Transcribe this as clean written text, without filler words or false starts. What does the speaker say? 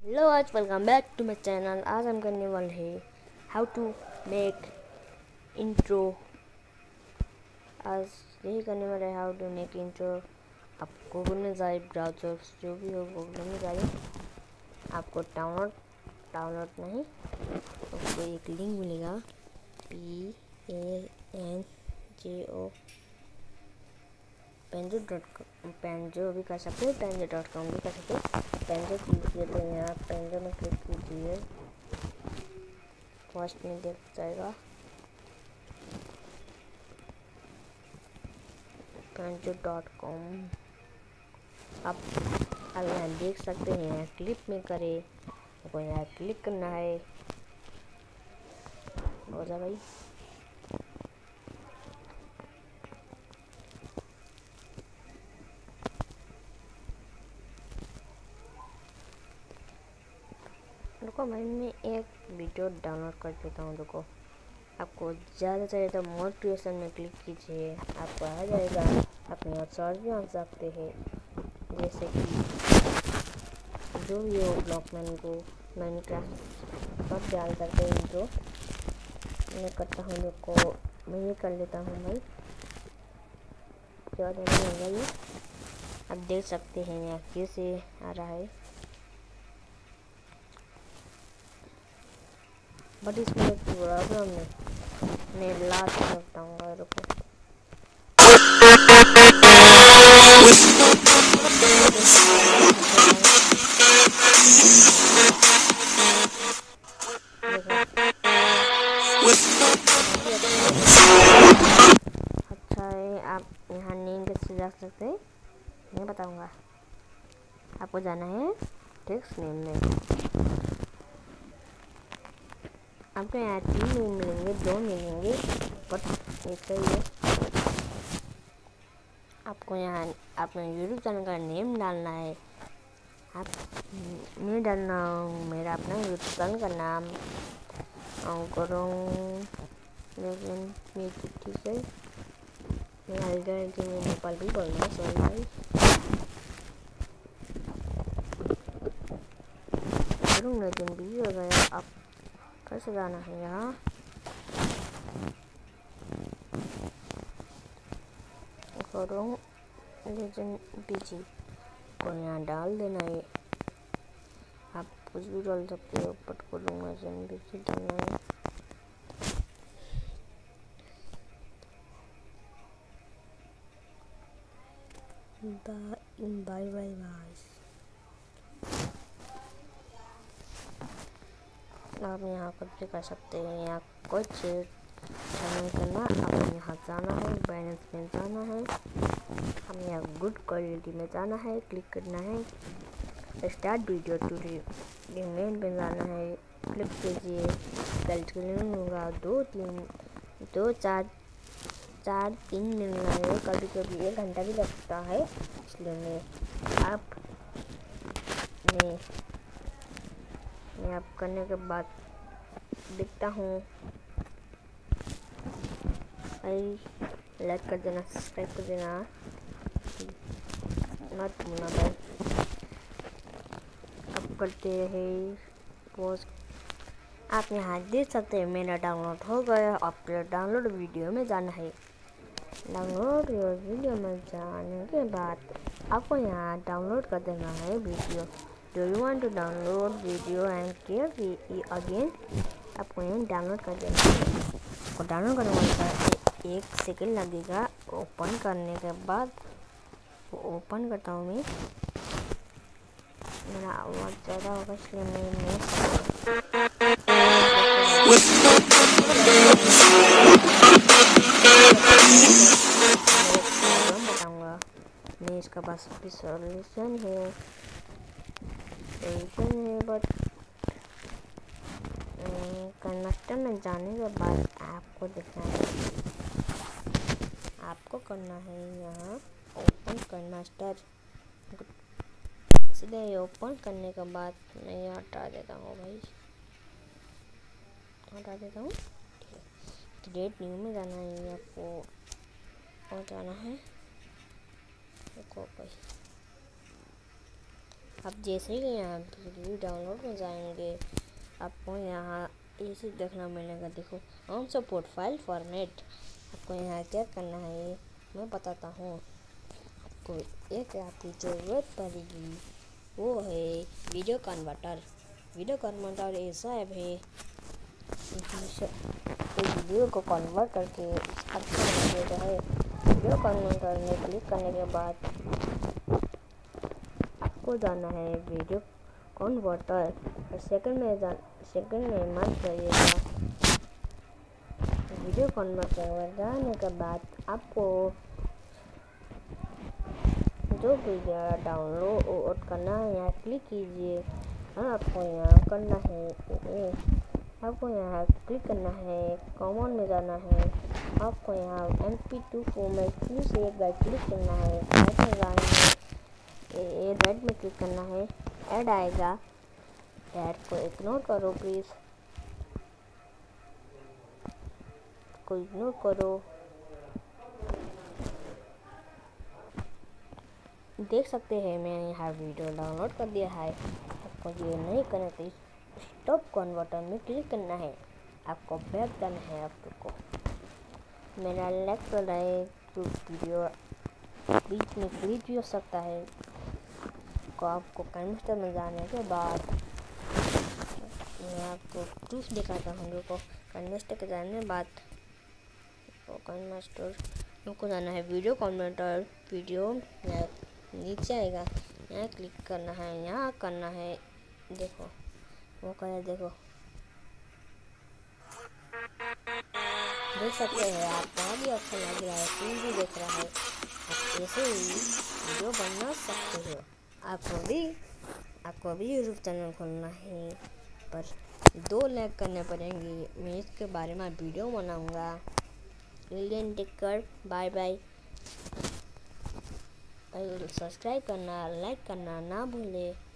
Hello आज welcome back to my channel. आज हम करने वाले हैं हाउ टू मेक इंट्रो। आज यही करने वाले हैं हाउ टू मेक इंट्रो। आप गूगल में जाए, ब्राउज़र जो भी हो गूगल में जाए, आपको डाउनलोड नहीं उसको एक लिंक मिलेगा PANJO पेंजो भी कर सकते हो, पेंजो.com भी कर सकते हो। पेंजो क्लिक किए तो यहाँ पेंजो में क्लिक कीजिए, फर्स्ट में देख जाएगा पेंजो.com। अब यहाँ देख सकते हैं, यहाँ क्लिक में करे, आपको यहाँ क्लिक करना है। हो जा भाई, रुको मैं एक वीडियो डाउनलोड कर देता हूँ। रुको, आपको ज़्यादा चाहिए तो मोर क्रिएशन में क्लिक कीजिए, आपको आ जाएगा। अपने और सर्च भी आ सकते हैं, जैसे कि जो भी हो ब्लॉकमैन को माइनक्राफ्ट सब डाल सकते हैं। जो मैं करता हूँ, रुको मैं ये कर लेता हूँ भाई, क्या नहीं होगा ये। आप देख सकते हैं यहाँ कैसे आ रहा है, बट इसमें एक प्रॉब्लम है। मैं लास्ट में बताऊँगा, रुको। अच्छा है, आप यहाँ नेम कैसे जा सकते हैं मैं बताऊँगा। आपको जाना है टेक्स्ट नेम में, आपको यहाँ 3 नेम मिलेंगे, 2 मिलेंगे, बट एक सही है। आपको यहाँ अपने यूट्यूब चैनल का नेम डालना है। आप मैं डालना हूँ मेरा अपना यूट्यूब चैनल का नाम करूँ, लेकिन ठीक है। मैं हल्का कि मैं नेपाल भी बोलना, सॉरी भाई। करूँ लेकिन भी हो गया। आप कैसे जाना है यहाँ, करूँ लेजेंड बीजी को यहाँ डाल देना है। आप कुछ भी डाल सकते हो, बट करूँ लेजेंड बीजी डालना है। Bye bye bye. आप यहाँ कुछ भी कर सकते हैं, यहाँ कुछ नहीं करना। आप यहाँ जाना है, बैलेंस में जाना है, हम यहाँ गुड क्वालिटी में जाना है, क्लिक करना है, स्टार्ट वीडियो टू रिमेन में जाना है, क्लिक कीजिए। कैलकुलेट होगा 2-4-3 मिनट लगेगा, कभी कभी 1 घंटा भी लगता है। इसलिए मैं आप करने के बाद देखता हूँ। भाई लाइक कर देना, सब्सक्राइब कर देना मत भूलना भाई। अब करते रहे पोस्ट। आप यहाँ देख सकते हैं मेरा डाउनलोड हो गया। आपको डाउनलोड वीडियो में जाना है। डाउनलोड वीडियो में जाने के बाद आपको यहाँ डाउनलोड कर देना है video. Do you want to download video and click again. आपको यहाँ डाउनलोड कर देना है। आपको डाउनलोड करने के बाद 1 सेकेंड लगेगा। ओपन करने के बाद ओपन करता हूँ मैं, मेरा आवाज़ ज़्यादा होगा इसलिए मैं बताऊँगा। मैं इसका बस भी सॉल्यूशन है, बट कनेक्टर में जाने के बाद आपको दिखना है, आपको करना है यहाँ ओपन करना स्टार्ट। सीधे ओपन करने के बाद मैं यहाँ हटा देता हूँ भाई, हटा देता हूँ। क्रिएट न्यू में जाना है आपको, और जाना है रुको भाई, आप जैसे ही यहाँ वीडियो डाउनलोड में जाएंगे आपको यहाँ ऐसे देखना मिलेगा। देखो ऑन सपोर्ट फाइल फॉर्मेट। आपको यहाँ क्या करना है मैं बताता हूँ। आपको एक ऐप की ज़रूरत पड़ेगी, वो है वीडियो कन्वर्टर। वीडियो कन्वर्टर ऐसा ऐप है तो वीडियो को कन्वर्ट करके अच्छा बना देता है। वीडियो कन्वर्टर में क्लिक करने के बाद आपको जाना है वीडियो कन्वर्टर और सेकंड में मत जाइएगा। वीडियो कन्वर्टर में जाने के बाद आपको जो वीडियो डाउनलोड करना है यहाँ क्लिक कीजिए और आपको यहाँ करना है आपको यहाँ क्लिक करना है। कॉमन में जाना है। आपको यहाँ MP2 फॉर्मेट फिर से एक बार क्लिक करना है। रेड में क्लिक करना है। ऐड आएगा, ऐड को इग्नोर करो प्लीज़, को इग्नोर करो। देख सकते हैं मैंने यहाँ वीडियो डाउनलोड कर दिया है। आपको ये नहीं करना तो स्टॉप कन्वर्टर में क्लिक करना है। आपको बैक करना है। आपको मेरा लाइक कर रहा है तो वीडियो बीच में ग्लिच भी हो सकता है। को आपको काइनमास्टर में जाने के बाद मैं आपको प्रूफ दिखाता हूँ। देखो काइनमास्टर के जाने के बाद काइनमास्टर आपको जाना है वीडियो कन्वर्टर। वीडियो नीचे आएगा, यहाँ क्लिक करना है, यहाँ करना है। देखो वो करे, देखो देख सकते हैं आप, बहुत ही अच्छा लग रहा है, फिल्म भी देख रहा है। आप ऐसे ही वीडियो बना सकते हो। आपको भी यूट्यूब चैनल खोलना है पर 2 लाइक करने पड़ेंगे। मैं इसके बारे में वीडियो बनाऊंगा। लिंक टिकर बाय बाय। सब्सक्राइब करना, लाइक करना ना भूले।